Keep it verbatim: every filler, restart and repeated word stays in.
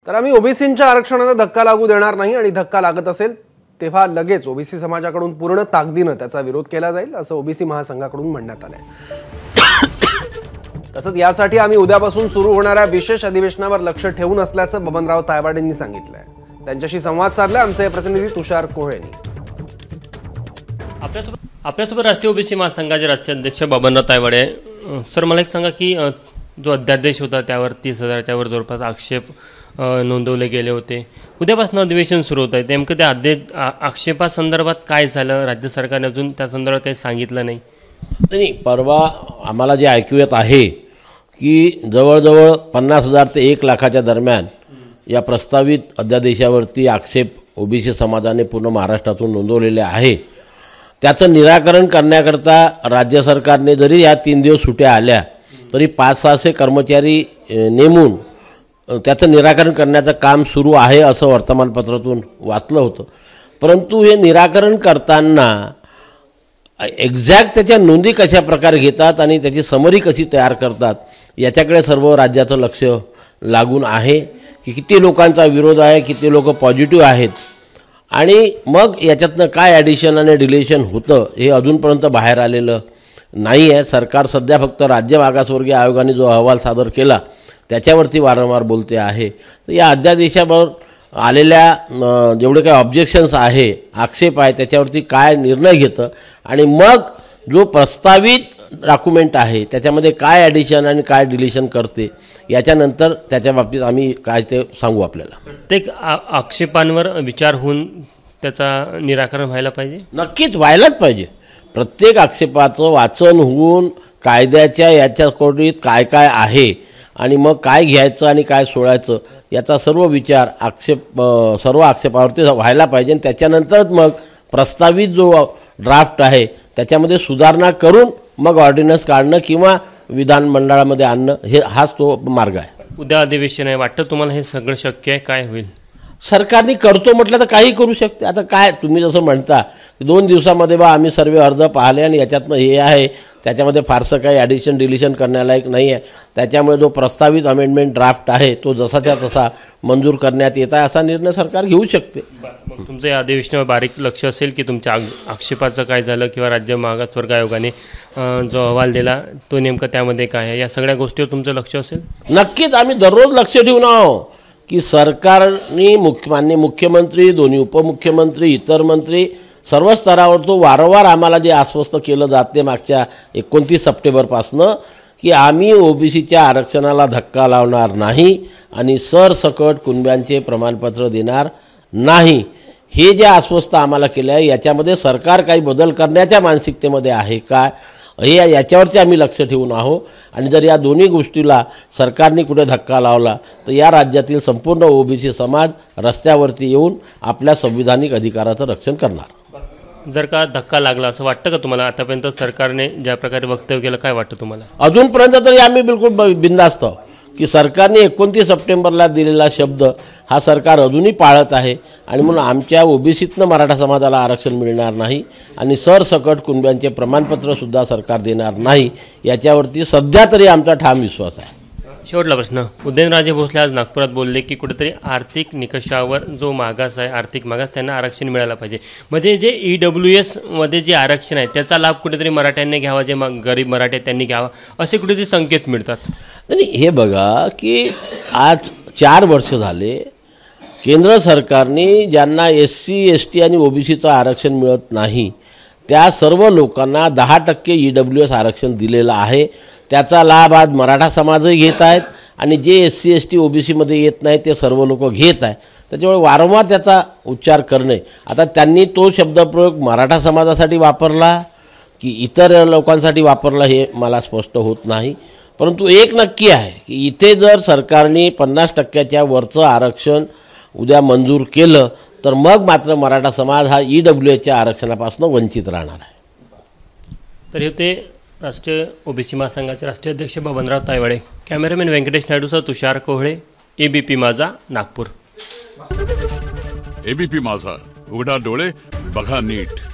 तर आम्ही ओबीसींच्या आरक्षणाला धक्का लागू देणार नाही आणि धक्का लागत असेल तेव्हा लगेच ओबीसी समाजाकडून पूर्ण ताकदीने त्याचा विरोध केला जाईल असं ओबीसी महासंघाकडून म्हणण्यात आलंय। तसंच यासाठी आम्ही उद्यापासून सुरू होणाऱ्या विशेष अधिवेशनावर लक्ष ठेवून असल्याचं बबनराव तायवाडेंनी सांगितलंय। त्यांच्याशी संवाद साधला आमचे प्रतिनिधी तुषार कोहळेंनी। आपल्यासोबत आपल्यासोबत राष्ट्रीय ओबीसी महासंघाचे राष्ट्रीय अध्यक्ष बबनराव तायवाडे। सर मला एक सांगा की जो अध्यादेश होता त्यावर तीस हजारच्या वर जवळपास आक्षेप नोंदवले गेले होते, उद्यापासून अधिवेशन सुरू होत आहे, नेमकं त्या अध्यादेश आक्षेपासंदर्भात काय झालं? राज्य सरकारने अजून त्या संदर्भात काही सांगितलं नाही। नाही, परवा आम्हाला जे ऐकू येत आहे की जवळजवळ पन्नास हजार ते एक लाखाच्या दरम्यान या प्रस्तावित अध्यादेशावरती आक्षेप ओबीसी समाजाने पूर्ण महाराष्ट्रातून नोंदवलेले आहे। त्याचं निराकरण करण्याकरता राज्य सरकारने जरी या तीन दिवस सुट्या आल्या तरी पाच सहाशे कर्मचारी नेमून त्याचं निराकरण करण्याचं काम सुरू आहे असं वर्तमानपत्रातून वाचलं होतं। परंतु हे निराकरण करताना एक्झॅक्ट त्याच्या नोंदी कशा प्रकारे घेतात आणि त्याची समरी कशी तयार करतात याच्याकडे सर्व राज्याचं लक्ष लागून आहे की किती लोकांचा विरोध आहे, किती लोक पॉझिटिव्ह आहेत आणि मग याच्यातनं काय ॲडिशन आणि डिलेशन होतं हे अजूनपर्यंत बाहेर आलेलं नाही आहे। सरकार सध्या फक्त राज्य मागासवर्गीय आयोगाने जो अहवाल सादर केला त्याच्यावरती वारंवार बोलते आहे। तर या अध्यादेशावर आलेल्या जेवढे काही ऑब्जेक्शन्स आहे, आक्षेप आहे, त्याच्यावरती काय निर्णय घेतं आणि मग जो प्रस्तावित डॉक्युमेंट आहे त्याच्यामध्ये काय ॲडिशन आणि काय डिलिशन करते याच्यानंतर त्याच्या बाबतीत आम्ही काय ते सांगू। आपल्याला प्रत्येक आक्षेपांवर विचार होऊन त्याचा निराकरण व्हायला पाहिजे, नक्कीच व्हायलाच पाहिजे। प्रत्येक आक्षेपाचं वाचन होऊन कायद्याच्या याच्या कोटीत काय काय आहे आणि मग काय घ्यायचं आणि काय सोडायचं याचा सर्व विचार आक्षेप सर्व आक्षेपावरती व्हायला पाहिजे। आणि त्याच्यानंतरच मग प्रस्तावित जो ड्राफ्ट आहे त्याच्यामध्ये सुधारणा करून मग ऑर्डिनन्स काढणं किंवा विधानमंडळामध्ये आणणं हे हाच तो मार्ग आहे। उद्या अधिवेशन आहे, वाटतं तुम्हाला हे सगळं शक्य आहे? काय होईल? सरकारने करतो म्हटलं तर काही करू शकते। आता काय तुम्ही जसं म्हणता दोन दिवसामध्ये बा आम्ही सर्व अर्ज पाहिले आणि याच्यातनं हे आहे त्याच्यामध्ये फारसं काही ॲडिशन डिलिशन करण्यालायक नाही आहे, त्याच्यामुळे जो प्रस्तावित अमेंडमेंट ड्राफ्ट आहे तो जसाच्या तसा मंजूर करण्यात येत आहे असा निर्णय सरकार घेऊ शकते। मग तुमचं या अधिवेशनावर बारीक लक्ष असेल की तुमच्या आक्षेपाचं काय झालं किंवा राज्य मागासवर्ग आयोगाने जो अहवाल दिला तो नेमकं त्यामध्ये काय आहे या सगळ्या गोष्टीवर तुमचं लक्ष असेल? नक्कीच आम्ही दररोज लक्ष ठेवून आहोत की सरकारने मुख्य माननीय मुख्यमंत्री, दोन्ही उपमुख्यमंत्री, इतर मंत्री सर्व स्तरावर तो वारंवार आम्हाला जे आश्वस्त केलं जाते मागच्या एकोणतीस सप्टेंबरपासनं की आम्ही ओबीसीच्या आरक्षणाला धक्का लावणार नाही आणि सरसकट कुणब्यांचे प्रमाणपत्र देणार नाही, हे जे आश्वस्त आम्हाला केलं आहे याच्यामध्ये सरकार काही बदल करण्याच्या मानसिकतेमध्ये आहे का हे याच्यावरती आम्ही लक्ष ठेवून आहोत। आणि जर या दोन्ही गोष्टीला सरकारने कुठे धक्का लावला तर या राज्यातील संपूर्ण ओबीसी समाज रस्त्यावरती येऊन आपल्या संविधानिक अधिकाराचं रक्षण करणार। जर का धक्का लागला असं वाटतं का तुम्हाला? आतापर्यंत सरकारने ज्या प्रकारे वक्तव्य केलं काय वाटतं तुम्हाला? अजूनपर्यंत तरी आम्ही बिलकुल बिंदास्त की सरकारने एकोणतीस सप्टेंबरला दिलेला शब्द हा सरकार अजूनही पाळत आहे आणि म्हणून आमच्या ओबीसीतनं मराठा समाजाला आरक्षण मिळणार नाही आणि सरसकट कुणब्यांचे प्रमाणपत्रसुद्धा सरकार देणार नाही याच्यावरती सध्या तरी आमचा ठाम विश्वास आहे। शेवटला प्रश्न, उदयनराजे भोसले आज नागपुरात बोलले की कुठेतरी आर्थिक निकषावर जो मागास आहे, आर्थिक मागास त्यांना आरक्षण मिळायला पाहिजे। म्हणजे जे ई डब्ल्यू एसमध्ये जे आरक्षण आहे त्याचा लाभ कुठेतरी मराठ्यांनी घ्यावा, जे मग गरीब मराठे त्यांनी घ्यावा असे कुठेतरी संकेत मिळतात। नाही, हे बघा की आज चार वर्ष झाले केंद्र सरकारने ज्यांना एस सी एस टी आणि ओबीसीचं आरक्षण मिळत नाही त्या सर्व लोकांना दहा टक्के ई डब्ल्यू एस आरक्षण दिलेलं आहे। त्याचा लाभ आज मराठा समाजही घेत आहेत आणि जे एस सी एस टी ओबीसीमध्ये येत नाही ते सर्व लोक घेत आहेत। त्याच्यामुळे वारंवार त्याचा उच्चार करणे, आता त्यांनी तो शब्दप्रयोग मराठा समाजासाठी वापरला की इतर लोकांसाठी वापरला हे मला स्पष्ट होत नाही। परंतु एक नक्की आहे की इथे जर सरकारने पन्नास टक्क्याच्या वरचं आरक्षण उद्या मंजूर केलं तर मग मात्र मराठा समाज हा ई डब्ल्यू एसच्या आरक्षणापासून वंचित राहणार आहे। तर हे ते राष्ट्रीय ओबीसी महासंघाचे राष्ट्रीय अध्यक्ष बबनराव तायवाडे। कॅमेरामॅन व्यंकटेश नायडूसह तुषार कोहळे, एबीपी माझा, नागपूर। एबीपी माझा, उघडा डोळे बघा नीट।